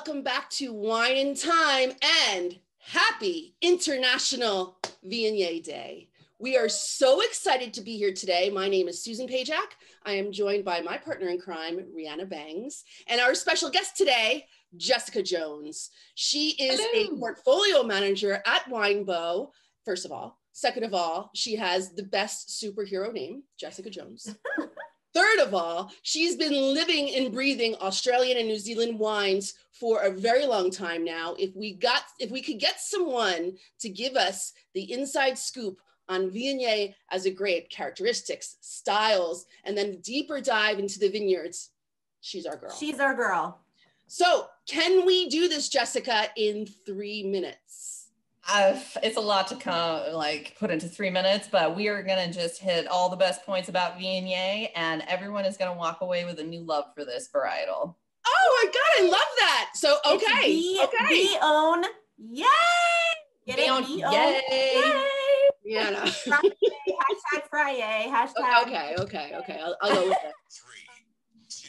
welcome back to Wine and Time and happy International Viognier Day. We are so excited to be here today. My name is Susan Pajak. I am joined by my partner in crime, Rhianna Bangs, and our special guest today, Jessica Jones. She is a portfolio manager at Winebow, first of all. Second of all, she has the best superhero name, Jessica Jones. Third of all, she's been living and breathing Australian and New Zealand wines for a very long time now. If we could get someone to give us the inside scoop on Viognier as a grape, characteristics, styles, and then deeper dive into the vineyards, she's our girl. She's our girl. So can we do this, Jessica, in 3 minutes? It's a lot to put into 3 minutes, but we are going to just hit all the best points about Viognier, and everyone is going to walk away with a new love for this varietal. Oh my God, I love that. So, okay. VEE-OWN-YAY. Get it? VEE-OWN-YAY. Rhianna. Hashtag Friday. Hashtag. Okay. I'll go with it. 3,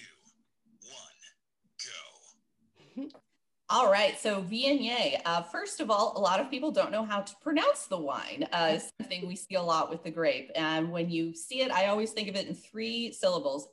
2, 1, go. All right, so Viognier. First of all, a lot of people don't know how to pronounce the wine. It's something we see a lot with the grape. And when you see it, I always think of it in 3 syllables,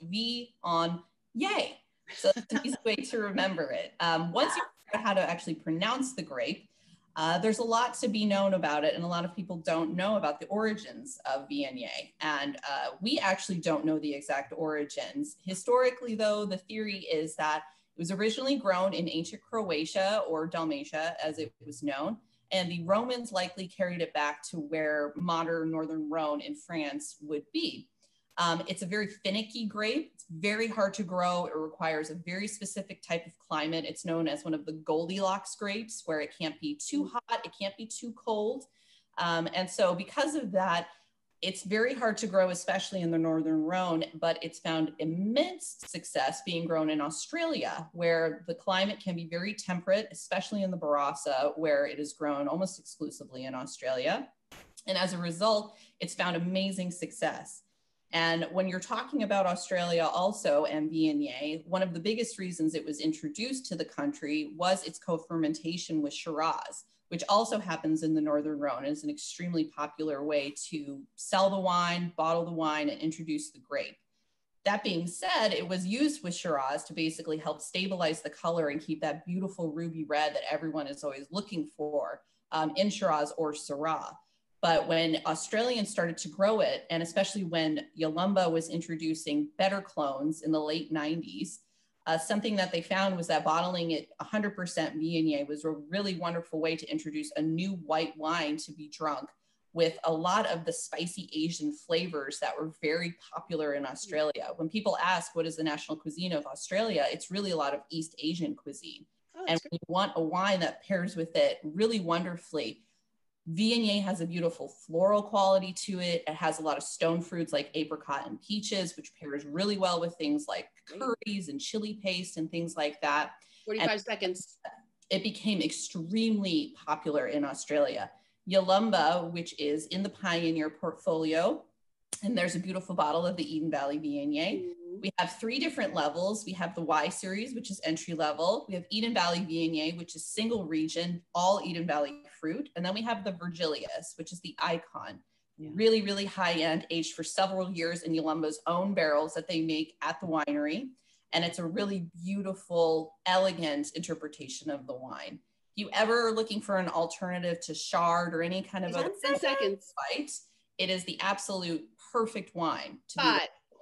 VEE-OWN-YAY. So that's an easy way to remember it. Once you figure out how to actually pronounce the grape, there's a lot to be known about it, and a lot of people don't know about the origins of Viognier. And we actually don't know the exact origins. Historically, though, the theory is that it was originally grown in ancient Croatia, or Dalmatia as it was known, and the Romans likely carried it back to where modern northern Rhone in France would be. It's a very finicky grape. It's very hard to grow. It requires a very specific type of climate. It's known as one of the Goldilocks grapes, where it can't be too hot, it can't be too cold. And so because of that, it's very hard to grow, especially in the northern Rhone, but it's found immense success being grown in Australia, where the climate can be very temperate, especially in the Barossa, where it is grown almost exclusively in Australia. And as a result, it's found amazing success. And when you're talking about Australia also and Viognier, one of the biggest reasons it was introduced to the country was its co-fermentation with Shiraz, which also happens in the northern Rhone. It's an extremely popular way to sell the wine, bottle the wine, and introduce the grape. That being said, it was used with Shiraz to basically help stabilize the color and keep that beautiful ruby red that everyone is always looking for in Shiraz or Syrah. But when Australians started to grow it, and especially when Yalumba was introducing better clones in the late 90s, something that they found was that bottling it 100% Viognier was a really wonderful way to introduce a new white wine to be drunk with a lot of the spicy Asian flavors that were very popular in Australia. When people ask what is the national cuisine of Australia, it's really a lot of East Asian cuisine. And when you want a wine that pairs with it really wonderfully, Viognier has a beautiful floral quality to it. It has a lot of stone fruits like apricot and peaches, which pairs really well with things like curries and chili paste and things like that. 45 seconds. It became extremely popular in Australia. Yalumba, which is in the Pioneer portfolio, and there's a beautiful bottle of the Eden Valley Viognier. We have 3 different levels. We have the Y series, which is entry level. We have Eden Valley Viognier, which is single region, all Eden Valley fruit. And then we have the Virgilius, which is the icon. Really, really high end, aged for several years in Yalumba's own barrels that they make at the winery. And it's a really beautiful, elegant interpretation of the wine. If you ever are looking for an alternative to Chard or any kind of 10 seconds. Fight, it is the absolute perfect wine to be. 5,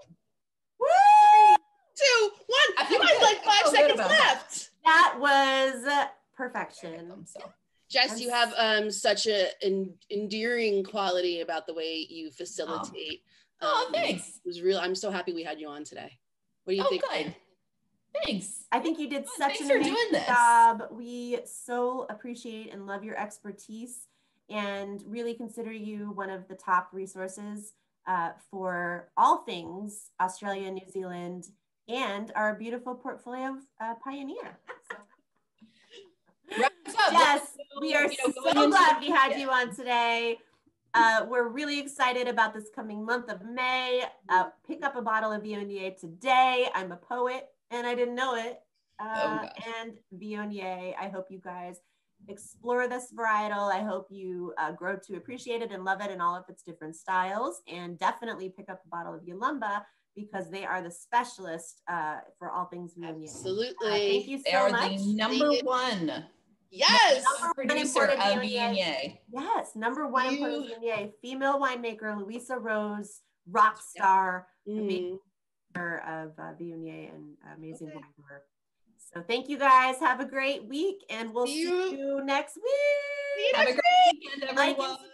2, 1. You guys like 5 seconds left. That was perfection. Jess, you have such an endearing quality about the way you facilitate. Thanks. It was real. I'm so happy we had you on today. What do you think? Good. Thanks. I think you did such an amazing job. We so appreciate and love your expertise and really consider you one of the top resources for all things Australia, New Zealand, and our beautiful portfolio of Pioneer. So. Yes, we are so glad we had you on today. We're really excited about this coming month of May. Pick up a bottle of Viognier today. I'm a poet and I didn't know it. and Viognier. I hope you guys explore this varietal. I hope you grow to appreciate it and love it in all of its different styles, and definitely pick up a bottle of Yolumba because they are the specialist for all things Viognier. Absolutely. Thank you They so are much. the number one. Yes. Producer of Viognier. Yes, number one imported Viognier, female winemaker Louisa Rose, rock star, amazing of Viognier, and amazing wine brewer. So thank you guys. Have a great week, and we'll see you next week. Have a great weekend, everyone.